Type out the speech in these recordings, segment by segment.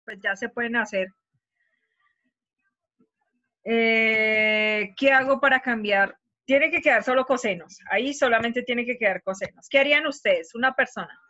pues ya se pueden hacer. ¿Qué hago para cambiar? Tiene que quedar solo cosenos. Ahí solamente tiene que quedar cosenos. ¿Qué harían ustedes? Una persona.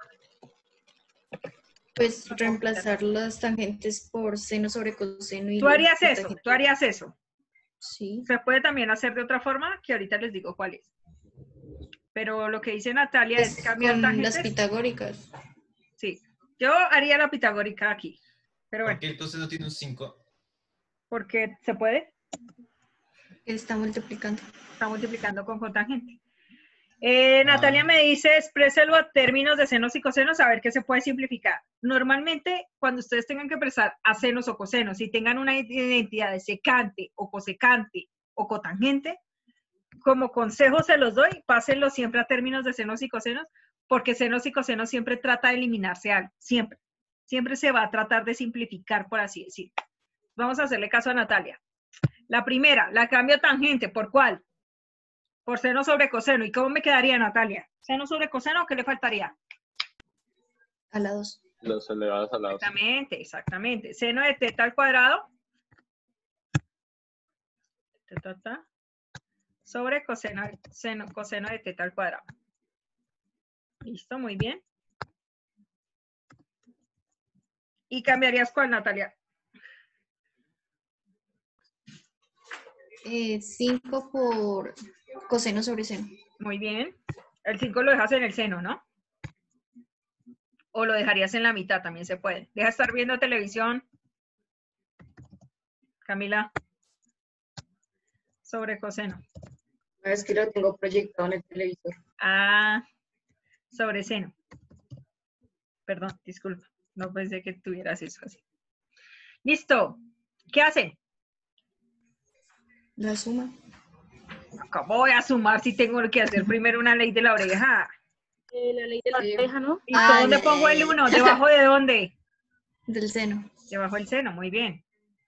Pues reemplazar las tangentes por seno sobre coseno y ¿Tú harías eso? cotangente. ¿Tú harías eso? Sí. Se puede también hacer de otra forma, que ahorita les digo cuál es. Pero lo que dice Natalia es Pues cambiar con tangentes. las pitagóricas. Sí. Yo haría la pitagórica aquí. Pero bueno. ¿Por qué entonces no tiene un 5? Porque se puede. Está multiplicando. Está multiplicando con cotangente. Natalia me dice, expréselo a términos de senos y cosenos, a ver qué se puede simplificar. Normalmente, cuando ustedes tengan que expresar a senos o cosenos y tengan una identidad de secante o cosecante o cotangente, como consejo se los doy, pásenlo siempre a términos de senos y cosenos, porque senos y cosenos siempre trata de eliminarse algo, siempre. Siempre se va a tratar de simplificar, por así decirlo. Vamos a hacerle caso a Natalia. La primera, la cambio tangente, ¿por cuál? Por seno sobre coseno. ¿Y cómo me quedaría, Natalia? ¿Seno sobre coseno o qué le faltaría? A la 2. Los elevados a la 2. Exactamente, exactamente. Seno de teta al cuadrado. Sobre coseno de teta al cuadrado. Listo, muy bien. ¿Y cambiarías cuál, Natalia? 5 por coseno sobre seno. Muy bien. El 5 lo dejas en el seno, ¿no? O lo dejarías en la mitad, también se puede. Deja estar viendo televisión. Camila. Sobre coseno. Es que lo tengo proyectado en el televisor. Ah, sobre seno. Perdón, disculpa. No pensé que tuvieras eso así. Listo. ¿Qué hacen? La suma. ¿Cómo voy a sumar si tengo que hacer primero una ley de la oreja? La ley de la oreja, ¿no? ¿Y dónde pongo el 1? ¿Debajo de dónde? Del seno. Debajo del seno, muy bien.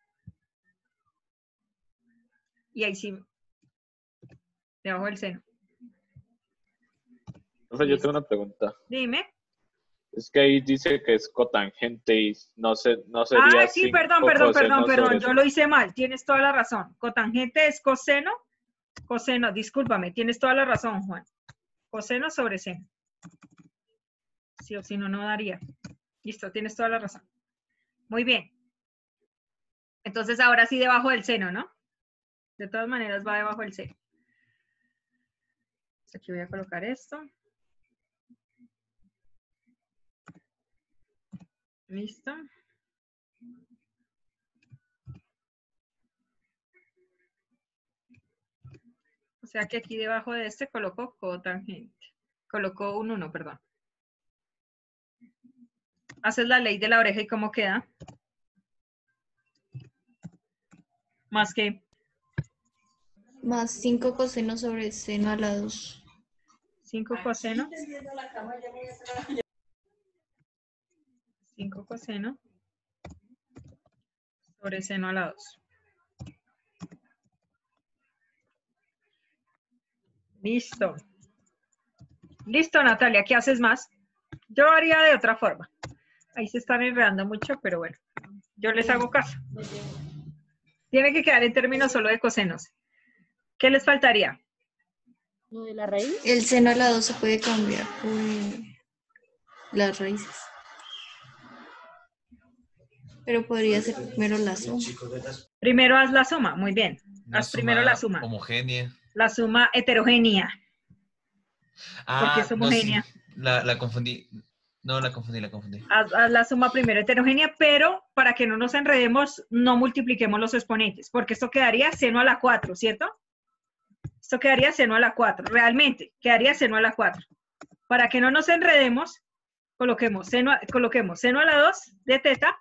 Y ahí sí. Debajo del seno. Profe, yo tengo una pregunta. Dime. Es que ahí dice que es cotangente y no sería Ah, sí, cinco perdón. coseno sobre Yo lo hice mal. Tienes toda la razón. Cotangente es coseno. Coseno, discúlpame. Tienes toda la razón, Juan. Coseno sobre seno. Sí o si no, no daría. Listo, tienes toda la razón. Muy bien. Entonces, ahora sí debajo del seno, ¿no? De todas maneras va debajo del seno. Aquí voy a colocar esto. Listo. O sea que aquí debajo de este coloco cotangente. Colocó un 1, perdón. Haces la ley de la oreja y ¿cómo queda? Más que Más 5 coseno sobre seno a la 2. 5 coseno. 5 coseno sobre seno a la 2. Listo. Listo, Natalia, ¿qué haces más? Yo haría de otra forma. Ahí se están enredando mucho, pero bueno, yo les hago caso. Tiene que quedar en términos solo de cosenos. ¿Qué les faltaría? Lo de la raíz. El seno a la 2 se puede cambiar por las raíces. Pero podría ser primero la suma. Primero haz la suma, muy bien. Haz primero la suma. Homogénea. La suma heterogénea. Porque es homogénea. No, sí. La confundí. No, la confundí. Haz la suma primero heterogénea, pero para que no nos enredemos, no multipliquemos los exponentes, porque esto quedaría seno a la 4, ¿cierto? Esto quedaría seno a la 4, realmente, quedaría seno a la 4. Para que no nos enredemos, coloquemos seno a la 2 de teta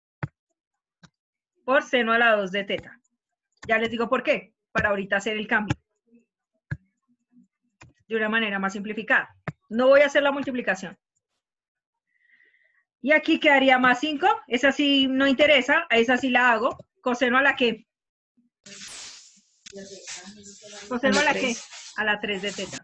por seno a la 2 de teta. Ya les digo por qué, para ahorita hacer el cambio. De una manera más simplificada. No voy a hacer la multiplicación. Y aquí quedaría más 5. Esa sí no interesa. Esa sí la hago. Coseno a la qué. Coseno a la qué. A la 3 de teta.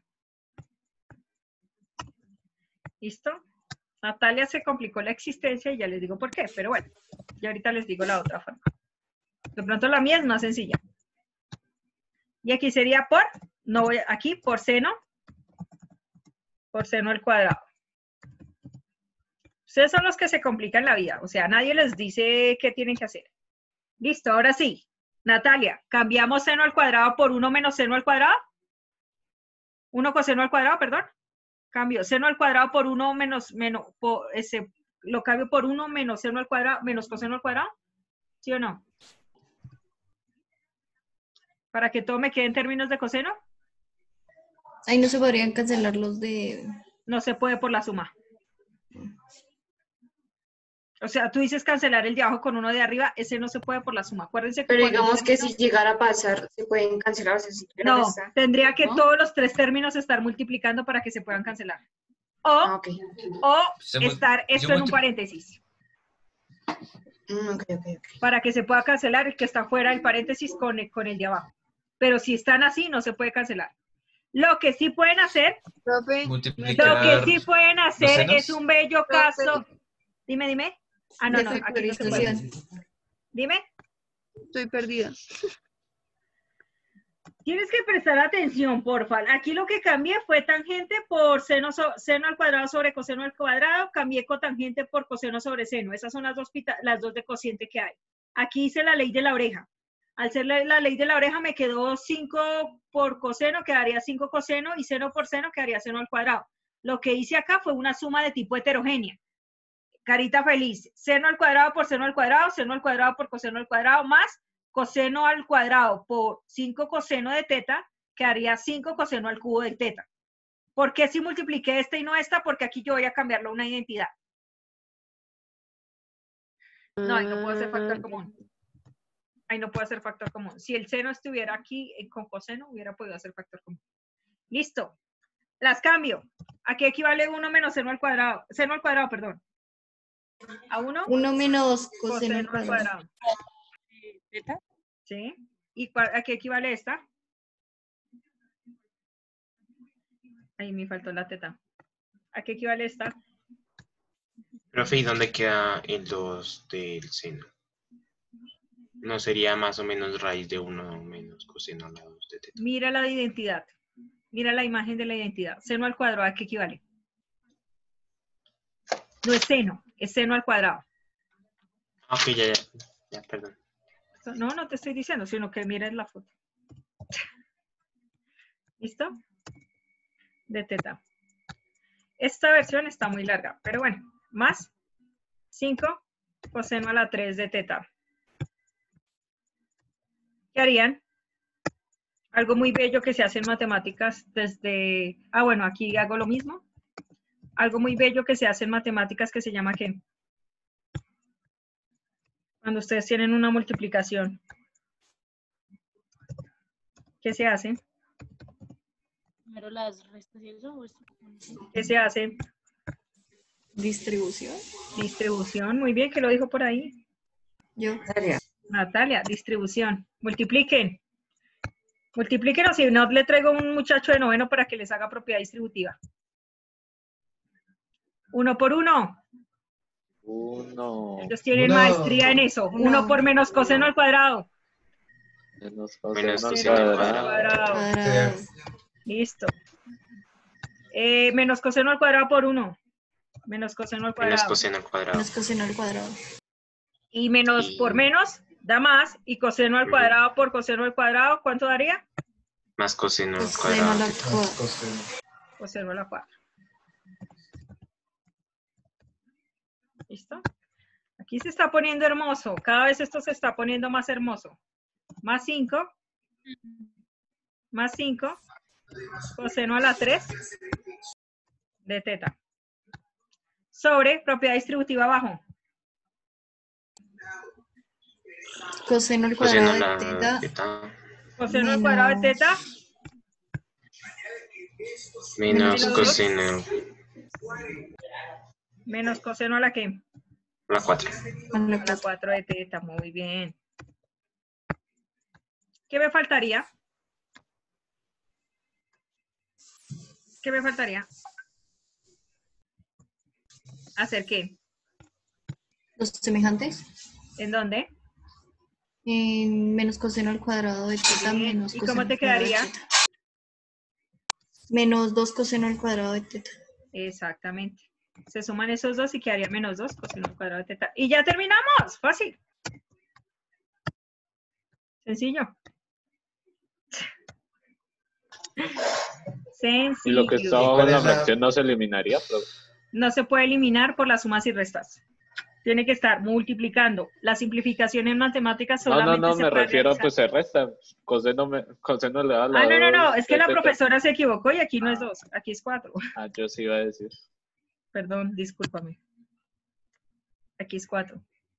¿Listo? Natalia se complicó la existencia y ya les digo por qué. Pero bueno. Ya ahorita les digo la otra forma. De pronto la mía es más sencilla. Y aquí sería por, no voy aquí, por seno al cuadrado. Ustedes son los que se complican la vida, o sea, nadie les dice qué tienen que hacer. Listo, ahora sí. Natalia, ¿cambiamos seno al cuadrado por 1 menos seno al cuadrado? 1 coseno al cuadrado, perdón. Cambio seno al cuadrado por 1 lo cambio por 1 menos seno al cuadrado, menos coseno al cuadrado. ¿Sí o no? Para que todo me quede en términos de coseno. Ahí no se podrían cancelar los de... No se puede por la suma. O sea, tú dices cancelar el de abajo con uno de arriba, ese no se puede por la suma. Acuérdense que Pero cuando digamos que términos- si llegara a pasar, se pueden cancelar. O sea, si quiero No, restar. tendría que ¿No? todos los 3 términos estar multiplicando para que se puedan cancelar. Ah, O, ok. estar esto en un paréntesis. Ok. Para que se pueda cancelar el que está fuera del paréntesis con el de abajo. Pero si están así, no se puede cancelar. Lo que sí pueden hacer, Profe, lo Multiplicar que sí pueden los hacer senos. es un bello caso. Dime. Ah, no, de aquí no se puede. factorización. Dime. Estoy perdida. Tienes que prestar atención, porfa. Aquí lo que cambié fue tangente por seno al cuadrado sobre coseno al cuadrado. Cambié cotangente por coseno sobre seno. Esas son las dos de cociente que hay. Aquí hice la ley de la oreja. Al ser la ley de la oreja me quedó 5 por coseno, quedaría 5 coseno, y seno por seno quedaría seno al cuadrado. Lo que hice acá fue una suma de tipo heterogénea. Carita feliz. Seno al cuadrado por seno al cuadrado, seno al cuadrado por coseno al cuadrado, más coseno al cuadrado por 5 coseno de teta, quedaría 5 coseno al cubo de teta. ¿Por qué si multipliqué esta y no esta? Porque aquí yo voy a cambiarlo a una identidad. No, ahí no puedo hacer factor común. Ahí no puedo hacer factor común. Si el seno estuviera aquí con coseno, hubiera podido hacer factor común. Listo. Las cambio. Aquí equivale 1 menos seno al cuadrado. Seno al cuadrado, perdón. A 1 1 menos coseno coseno al al cuadrado. cuadrado. ¿Teta? ¿Sí? ¿Y a qué equivale esta? Ahí me faltó la teta. ¿A qué equivale esta? Profe, ¿y dónde queda el 2 del seno? ¿No sería más o menos raíz de 1 menos coseno a la 2 de teta? Mira la identidad. Mira la imagen de la identidad. Seno al cuadrado, ¿a qué equivale? No es seno al cuadrado. Ah, ok, ya, perdón. No, no te estoy diciendo, sino que mires la foto. ¿Listo? De teta. Esta versión está muy larga, pero bueno, más 5 coseno a la 3 de teta. ¿Qué harían? Algo muy bello que se hace en matemáticas desde... Ah, bueno, aquí hago lo mismo. Algo muy bello que se hace en matemáticas que se llama ¿qué? Cuando ustedes tienen una multiplicación. ¿Qué se hace? Primero las restas y eso. ¿Qué se hace? Distribución. Distribución. Muy bien, que lo dijo por ahí. Yo. Natalia, distribución. Multipliquen. Multipliquen, o si no, le traigo un muchacho de noveno para que les haga propiedad distributiva. 1 por 1. 1 Ellos tienen maestría en eso. 1 por menos coseno al cuadrado. menos Menos coseno al coseno al cuadrado. Cuadrado. Listo. Menos coseno al cuadrado por 1. Menos coseno al Menos cuadrado. coseno al cuadrado. Menos coseno al cuadrado. Y menos Y- por menos da más. Y coseno al Ujú. cuadrado por coseno al cuadrado, ¿cuánto daría? Más coseno al Coseno a cuadrado. la teta. cuadrada. Coseno a la 4. ¿Listo? Aquí se está poniendo hermoso. Cada vez esto se está poniendo más hermoso. Más 5. Más 5. Coseno a la 3 de teta. Sobre propiedad distributiva abajo. Coseno al Coseno cuadrado a de la teta. teta. Coseno al cuadrado de teta. Menos Menos coseno Menos coseno a la que? a la 4. A la A la 4. 4 de teta. Muy bien. ¿Qué me faltaría? ¿Qué me faltaría? ¿Hacer qué? Los semejantes. ¿En dónde? En menos coseno al cuadrado de teta Bien. menos ¿Y coseno cómo te al cuadrado de quedaría? teta. Menos 2 coseno al cuadrado de teta. Exactamente. Se suman esos dos y quedaría menos 2 coseno al cuadrado de teta. Y ya terminamos. Fácil. Sencillo. Y lo que está Sencillo. abajo cuál en la es la- fracción no se eliminaría, profe. No se puede eliminar por las sumas y restas. Tiene que estar multiplicando. La simplificación en matemáticas solamente No, se me puede refiero, realizar. pues se resta. Coseno le da la Ah, no, 2 es que de la teta. profesora se equivocó y aquí no es 2, aquí es 4. Ah, yo sí iba a decir. Perdón, discúlpame. Aquí es 4.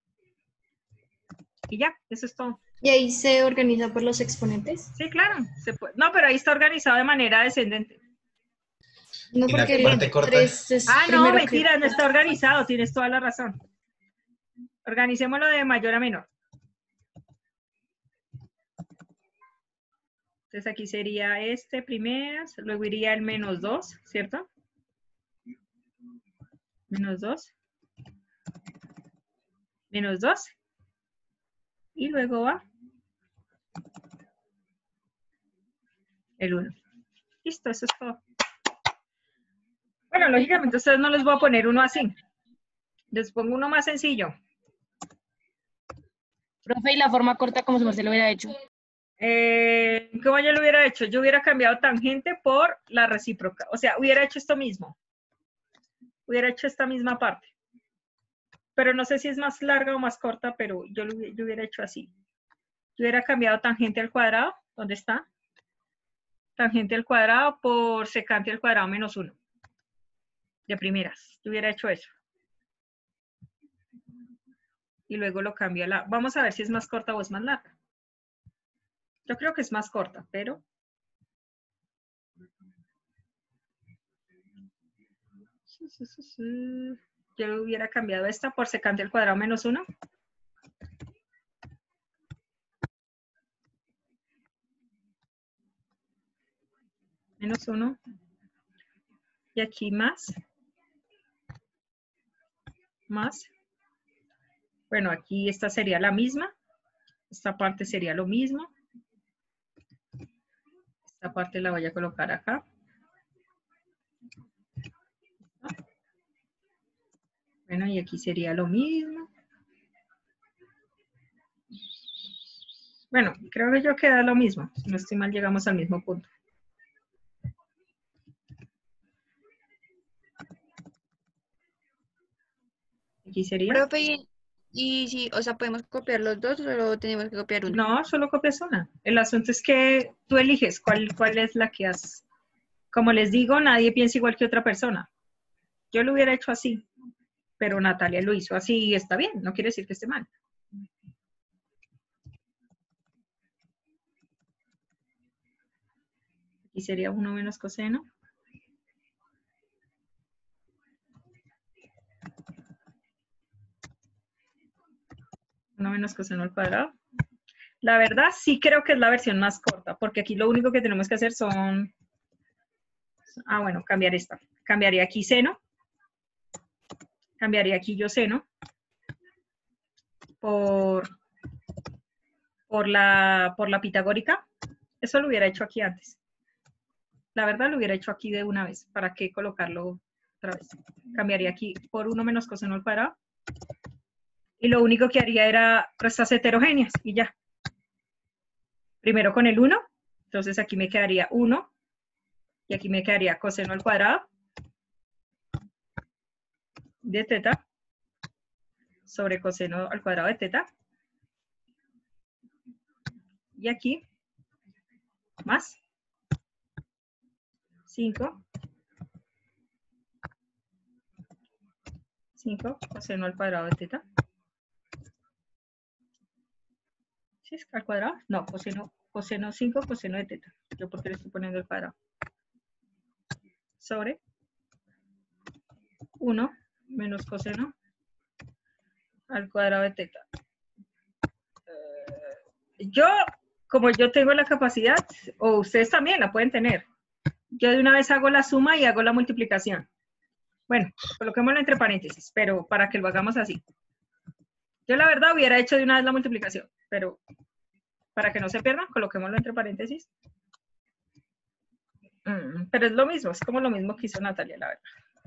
Y ya, eso es todo. Y ahí se organiza por los exponentes. Sí, claro, se puede. No, pero ahí está organizado de manera descendente. No, ¿Y la porque el parte corta? 3 es Ah, no, primero que- mentira, no está organizado, tienes toda la razón. Organicémoslo de mayor a menor. Entonces aquí sería este primero, luego iría el menos 2, ¿cierto? Menos 2. Menos 2. Y luego va el 1. Listo, eso es todo. Bueno, lógicamente ustedes no les voy a poner uno así. Les pongo uno más sencillo. Profe, ¿y la forma corta como si Marcelo lo hubiera hecho? ¿Cómo yo lo hubiera hecho? Yo hubiera cambiado tangente por la recíproca. O sea, hubiera hecho esto mismo. Hubiera hecho esta misma parte. Pero no sé si es más larga o más corta, pero yo hubiera hecho así. Yo hubiera cambiado tangente al cuadrado. ¿Dónde está? Tangente al cuadrado por secante al cuadrado menos 1. De primeras. Yo hubiera hecho eso. Y luego lo cambio a la... Vamos a ver si es más corta o es más larga. Yo creo que es más corta, pero... Yo hubiera cambiado esta por secante al cuadrado menos 1. Menos 1. Y aquí más. Más. Bueno, aquí esta sería la misma. Esta parte sería lo mismo. Esta parte la voy a colocar acá. Bueno, y aquí sería lo mismo. Bueno, creo que yo queda lo mismo. Si no estoy mal, llegamos al mismo punto. Aquí sería. Profe, y sí, o sea, ¿podemos copiar los dos o solo tenemos que copiar uno? No, solo copias una. El asunto es que tú eliges cuál es la que haces. Como les digo, nadie piensa igual que otra persona. Yo lo hubiera hecho así, pero Natalia lo hizo así y está bien, no quiere decir que esté mal. Aquí sería 1 menos coseno. Uno menos coseno al cuadrado. La verdad, sí creo que es la versión más corta, porque aquí lo único que tenemos que hacer son... Ah, bueno, cambiar esta. Cambiaría aquí seno. Cambiaría aquí yo seno. Por la pitagórica. Eso lo hubiera hecho aquí antes. La verdad, lo hubiera hecho aquí de una vez. ¿Para qué colocarlo otra vez? Cambiaría aquí por 1 menos coseno al cuadrado. Y lo único que haría era restas heterogéneas y ya. Primero con el 1. Entonces aquí me quedaría 1. Y aquí me quedaría coseno al cuadrado de teta sobre coseno al cuadrado de teta. Y aquí más 5 coseno al cuadrado de teta. ¿Sí es al cuadrado? No, coseno 5 coseno de teta. Yo porque le estoy poniendo el cuadrado. Sobre 1 menos coseno al cuadrado de teta. Como yo tengo la capacidad, o ustedes también la pueden tener, yo de una vez hago la suma y hago la multiplicación. Bueno, coloquémoslo entre paréntesis, pero para que lo hagamos así. Yo la verdad hubiera hecho de una vez la multiplicación, pero para que no se pierda, coloquémoslo entre paréntesis. Pero es lo mismo, es como lo mismo que hizo Natalia, la verdad.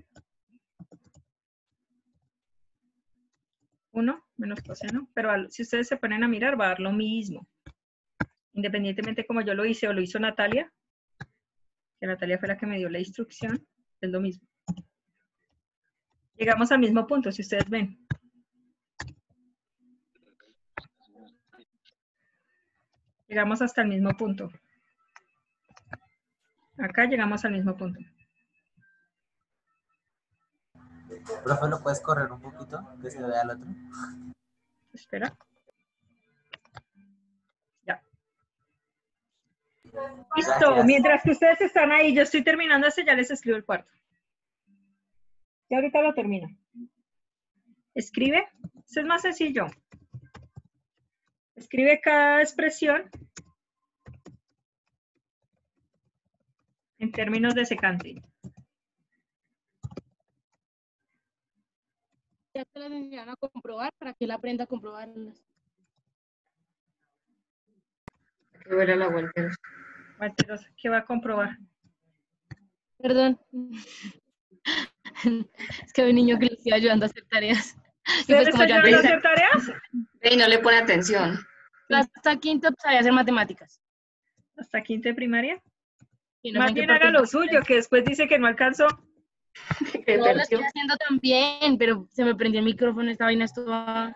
1 menos coseno, pero si ustedes se ponen a mirar va a dar lo mismo. Independientemente como yo lo hice o lo hizo Natalia, que Natalia fue la que me dio la instrucción, es lo mismo. Llegamos al mismo punto, si ustedes ven. Llegamos hasta el mismo punto. Acá llegamos al mismo punto. Profe, ¿lo puedes correr un poquito? Que se vea el otro. Espera. Ya. Listo. Gracias. Mientras que ustedes están ahí, yo estoy terminando este, ya les escribo el cuarto. Ya ahorita lo termino. Escribe. Esto es más sencillo. Escribe cada expresión en términos de secante. Ya te las enseñaron a comprobar para que él aprenda a comprobarlas. Que ver a la Walter. Walter, ¿qué va a comprobar? Perdón. Es que hay un niño que le estoy ayudando a hacer tareas. Y ¿Ustedes pues como yo ayudan a antes hacer tareas? Y no le pone atención. hasta quinto pues, sabía hacer matemáticas. ¿Hasta quinto de primaria? Y no sé Más en qué bien parte- haga lo suyo, que después dice que no alcanzó. Que No, lo perdió. estoy haciendo también, pero se me prendió el micrófono, esta vaina estuvo...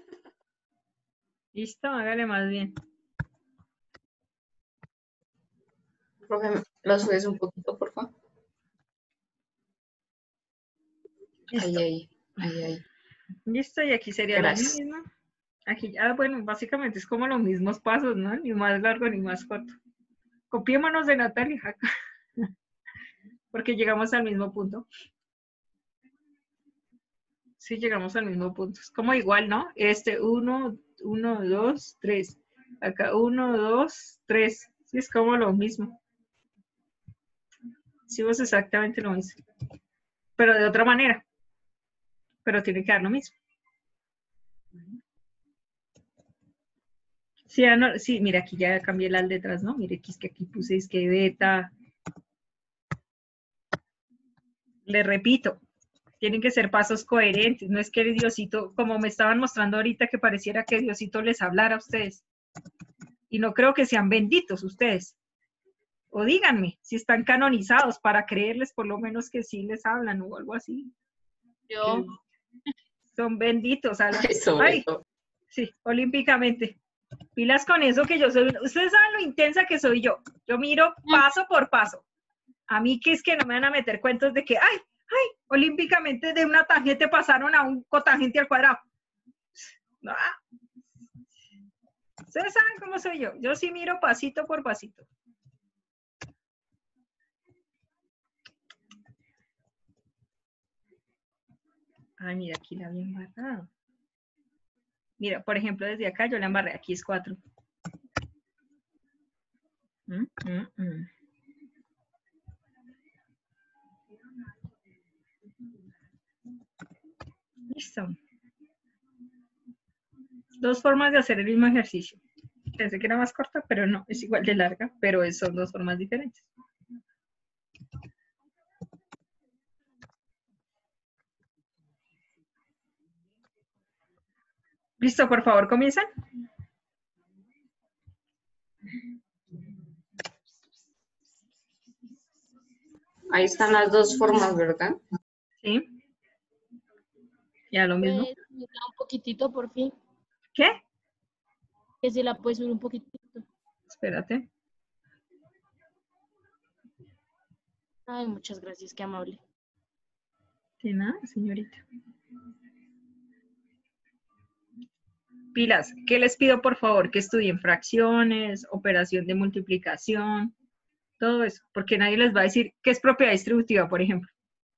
Listo, hágale más bien. Profe, ¿lo subes un poquito, por favor? Listo. Ahí. Listo, y aquí sería Gracias. lo mismo. Aquí, bueno, básicamente es como los mismos pasos, ¿no? Ni más largo ni más corto. Copiémonos de Natalia acá. Porque llegamos al mismo punto. Sí, llegamos al mismo punto. Es como igual, ¿no? 1, 2, 3. Acá 1, 2, 3. Sí, es como lo mismo. Hicimos exactamente lo mismo. Pero de otra manera. Pero tiene que dar lo mismo. Sí, sí, mira, aquí ya cambié las letras, ¿no? Mire, es que aquí puse es que beta. Le repito, tienen que ser pasos coherentes. No es que Diosito, como me estaban mostrando ahorita, que pareciera que Diosito les hablara a ustedes. Y no creo que sean benditos ustedes. O díganme si están canonizados para creerles por lo menos que sí les hablan o algo así. Yo, Son benditos. Eso. Sí, olímpicamente. Pilas con eso que yo soy. Ustedes saben lo intensa que soy yo. Yo miro paso por paso. A mí que es que no me van a meter cuentos de que, ay, olímpicamente de una tangente pasaron a un cotangente al cuadrado. No. Ustedes saben cómo soy yo. Yo sí miro pasito por pasito. Ay, mira, aquí la había embarrado. Mira, por ejemplo, desde acá yo la embarré. Aquí es 4. Listo. 2 formas de hacer el mismo ejercicio. Pensé que era más corta, pero no, es igual de larga, pero son 2 formas diferentes. Listo, por favor, comienzan. Ahí están las 2 formas, ¿verdad? Sí. Ya lo mismo. pues, me da un poquitito, por fin. ¿Qué? Que si la puedes subir un poquitito. Espérate. Ay, muchas gracias, qué amable. De nada, señorita. Pilas, ¿qué les pido por favor? Que estudien fracciones, operación de multiplicación, todo eso, porque nadie les va a decir qué es propiedad distributiva, por ejemplo.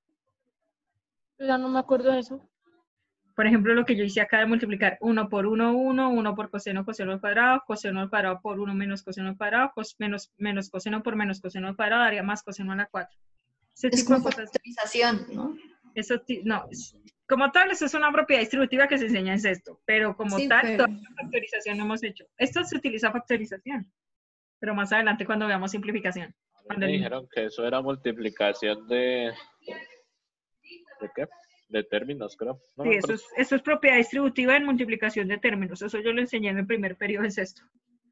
Ya no me acuerdo de eso. Por ejemplo, lo que yo hice acá de multiplicar 1 por 1, 1, 1 por coseno al cuadrado por 1 menos coseno al cuadrado, menos coseno por menos coseno al cuadrado, daría más coseno a la 4. Ese Es tipo de como cosas. factorización, ¿no? Eso, no, Como tal, eso es una propiedad distributiva que se enseña en sexto, pero como Sí, tal, pero- toda la factorización no hemos hecho. Esto se utiliza factorización, pero más adelante cuando veamos simplificación. A mí Cuando me el- dijeron que eso era multiplicación de... ¿De qué? De términos, creo. No Sí, me eso acuerdo. eso es propiedad distributiva en multiplicación de términos. Eso yo lo enseñé en el primer periodo en sexto.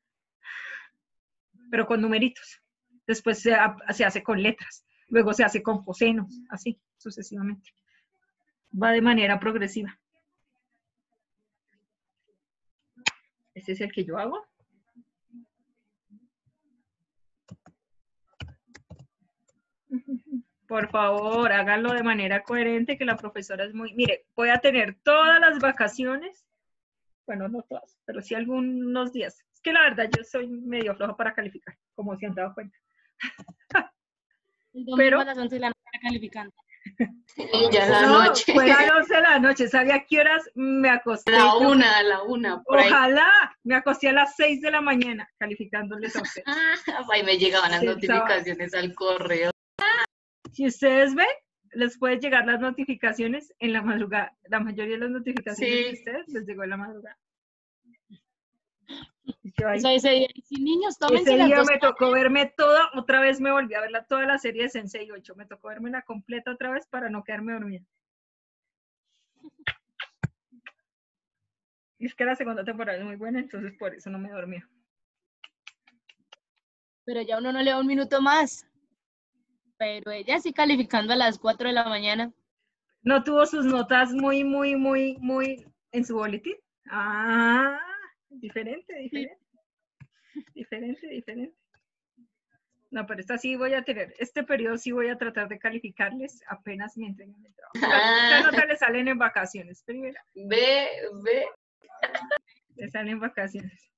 Pero con numeritos. Después se hace con letras. Luego se hace con cosenos, así sucesivamente. Va de manera progresiva. Este es el que yo hago. Por favor, háganlo de manera coherente, que la profesora es muy... Mire, voy a tener todas las vacaciones, bueno, no todas, pero sí algunos días. Es que la verdad yo soy medio floja para calificar, como se han dado cuenta. El domingo Pero- a las 11 de la noche calificando. Sí, ya en la No, noche. fue a las 11 de la noche, ¿sabía a qué horas me acosté? A la una, por ahí. Ojalá, me acosté a las 6 de la mañana calificándoles a ustedes. Ahí me llegaban las Sí, notificaciones al correo. Si ustedes ven, les puede llegar las notificaciones en la madrugada. La mayoría de las notificaciones Sí. de ustedes les llegó en la madrugada. Y yo ahí, O sea, ese día, sí, niños, tómense ese las día dos. me tocó verme toda, otra vez me volví a ver toda la serie de Sensei 8. Me tocó verme la completa otra vez para no quedarme dormida. Y es que la segunda temporada es muy buena, entonces por eso no me dormía. Pero ya uno no le da un minuto más. Pero ella sí calificando a las 4 de la mañana. ¿No tuvo sus notas muy en su boletín? Ah, diferente. Diferente. No, pero esta sí voy a tener, este periodo sí voy a tratar de calificarles apenas me entreguen el trabajo. Esta nota le salen en vacaciones, primera, Ve. le salen en vacaciones.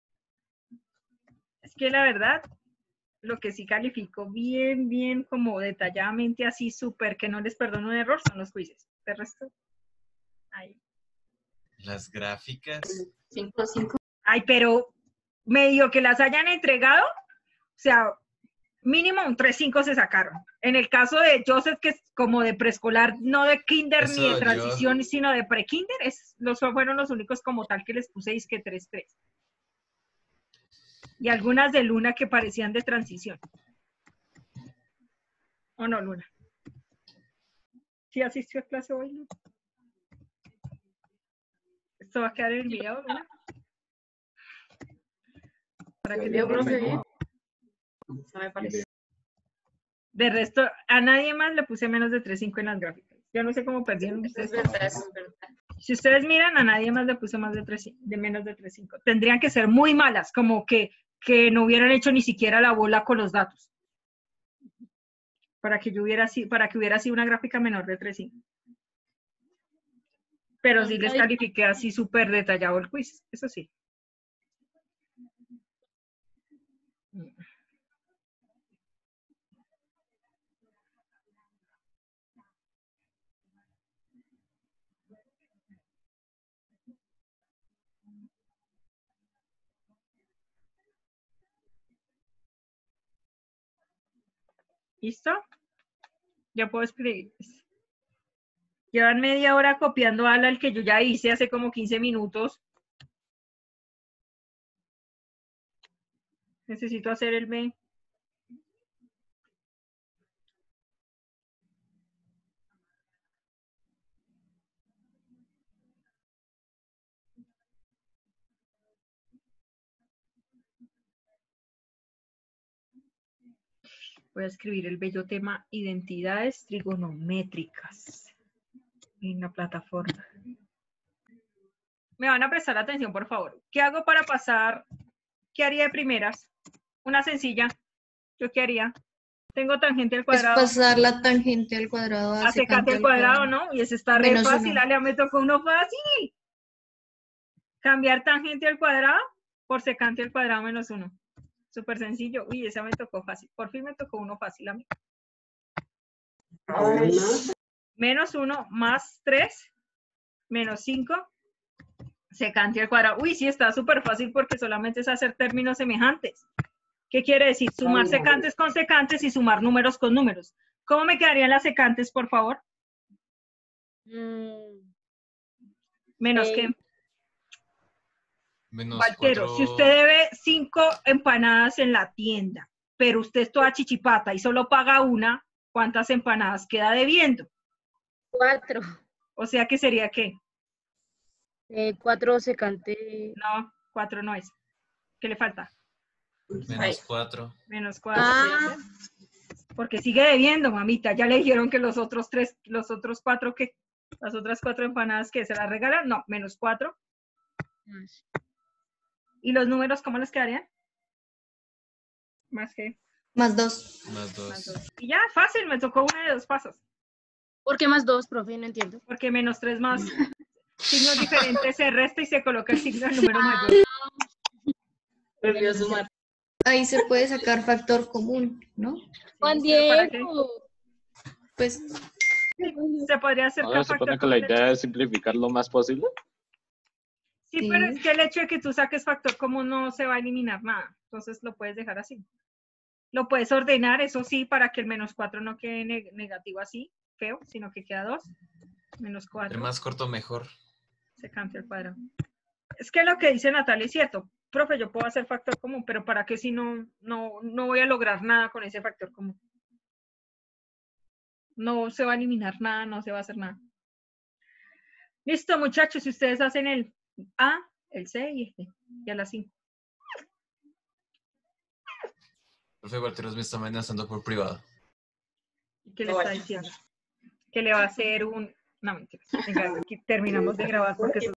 Es que la verdad, lo que sí califico bien, como detalladamente así, súper, que no les perdono un error, son los quizzes. De resto, ahí. Las gráficas. 5. Ay, pero medio que las hayan entregado, o sea, mínimo un 3.5 se sacaron. En el caso de Joseph, que es como de preescolar, no de kinder Eso ni de yo- transición, sino de pre-kinder, fueron los únicos como tal que les puse que 3.3. Y algunas de Luna que parecían de transición. ¿O no, Luna? ¿Sí asistió a clase hoy, Luna? ¿Esto va a quedar en el video, Luna? Para que te profe. Eso me parece. De resto, a nadie más le puse menos de 3.5 en las gráficas. Yo no sé cómo perdieron Eso es ustedes. verdad, eso es verdad. Si ustedes miran, a nadie más le puse más de menos de 3.5. Tendrían que ser muy malas, como que no hubieran hecho ni siquiera la bola con los datos. Para que hubiera sido una gráfica menor de 3.5. Pero sí les califiqué así súper detallado el quiz, eso sí. ¿Listo? Ya puedo escribir. Llevan media hora copiando al que yo ya hice hace como 15 minutos. Necesito hacer el B. Voy a escribir el bello tema identidades trigonométricas en la plataforma. Me van a prestar atención, por favor. ¿Qué hago para pasar? ¿Qué haría de primeras? Una sencilla. ¿Yo qué haría? Tengo tangente al Es cuadrado. pasar la tangente al cuadrado A secante al cuadrado, ¿no? Y ese está re Menos fácil. uno. Ale, me tocó uno fácil. Cambiar tangente al cuadrado por secante al cuadrado menos 1. Súper sencillo. Uy, esa me tocó fácil. Por fin me tocó uno fácil a mí. Menos 1 más 3 menos 5 secante al cuadrado. Uy, sí, está súper fácil porque solamente es hacer términos semejantes. ¿Qué quiere decir? Sumar secantes con secantes y sumar números con números. ¿Cómo me quedarían las secantes, por favor? Menos Sí. que, Menos Valtero, 4. si usted debe 5 empanadas en la tienda, pero usted es toda chichipata y solo paga una, ¿cuántas empanadas queda debiendo? 4. O sea que sería ¿qué? 4 secante. No, 4 no es. ¿Qué le falta? Menos 4. Menos 4. Ah, Porque sigue debiendo, mamita. Ya le dijeron que los otros 4 que, las otras 4 empanadas que se las regalan, no, menos 4. ¿Y los números cómo les quedarían? Más que. Más 2. Más Más 2. 2. Y ya, fácil, me tocó una de 2 pasos. ¿por qué más 2, profe? No entiendo. Porque menos 3 más signos diferentes se resta y se coloca el signo del número mayor. Volvió a sumar. Ahí se puede sacar factor común, ¿no? Juan ¿pero para qué? Diego. Pues Se podría hacer ¿No se supone que la idea es simplificar lo más posible? Sí, Sí. pero es que el hecho de que tú saques factor común no se va a eliminar nada. Entonces lo puedes dejar así. Lo puedes ordenar, eso sí, para que el menos 4 no quede negativo así, feo, sino que queda 2. Menos 4. Entre más corto, mejor. Se cambia el cuadrado. Es que lo que dice Natalia es cierto. Profe, yo puedo hacer factor común, pero ¿para qué si no voy a lograr nada con ese factor común? No se va a eliminar nada, no se va a hacer nada. Listo, muchachos, si ustedes hacen el A, el C y el D, y a las 5. Profe Walteros me está amenazando por privado. ¿Qué le está diciendo? Que le va a hacer un... No, mentira. Venga, aquí terminamos de grabar porque eso